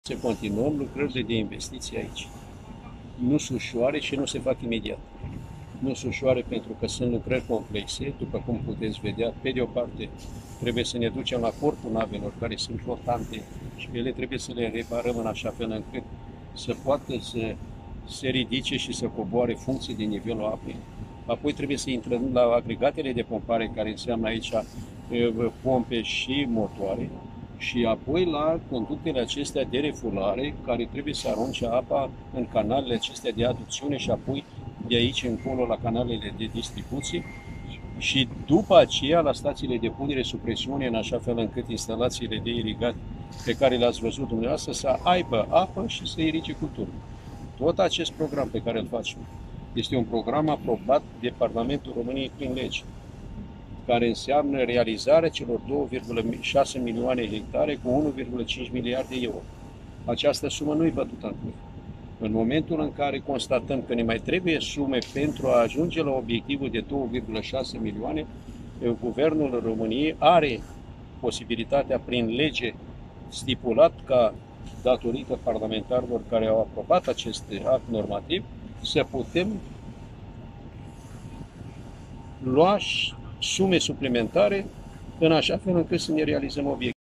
Să continuăm lucrările de investiție aici. Nu sunt ușoare și nu se fac imediat. Nu sunt ușoare pentru că sunt lucrări complexe, după cum puteți vedea. Pe de o parte, trebuie să ne ducem la corpul navelor care sunt flotante și ele trebuie să le reparăm în așa fel încât să poată să se ridice și să coboare funcție de nivelul apei. Apoi trebuie să intrăm la agregatele de pompare, care înseamnă aici pompe și motoare, și apoi la conductele acestea de refulare, care trebuie să arunce apa în canalele acestea de aducțiune și apoi de aici încolo la canalele de distribuție și după aceea la stațiile de punere sub presiune, în așa fel încât instalațiile de irigat pe care le-ați văzut dumneavoastră să aibă apă și să irige culturile. Tot acest program pe care îl facem este un program aprobat de Parlamentul României prin lege, care înseamnă realizarea celor 2,6 milioane hectare cu 1,5 miliarde de euro. Această sumă nu-i bătută în cuie. În momentul în care constatăm că ne mai trebuie sume pentru a ajunge la obiectivul de 2,6 milioane, Guvernul României are posibilitatea prin lege stipulat ca datorită parlamentarilor care au aprobat acest act normativ să putem lua sume suplimentare în așa fel încât să ne realizăm obiectivul.